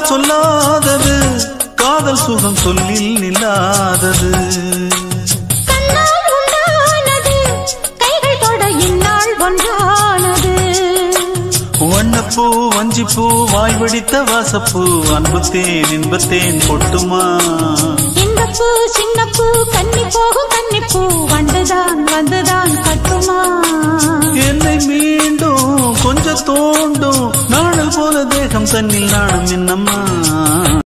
சொல்லாதது காதல் சுகம் சொல்லில் நில்லாதது வண்ணப்பூ வஞ்சிப்பூ வாய் வடித்த வாசப்பூ அன்புத்தேன் இன்பத்தேன் பொட்டுமா இந்த பூ சின்ன பூ கன்னி போகும் கன்னிப்பூ வந்துதான் கட்டுமா என்னை மீண்டும் கொஞ்சம் தோண்டும் நாடல் போல தேகம் தன்னில் நாணம் என்னம்மா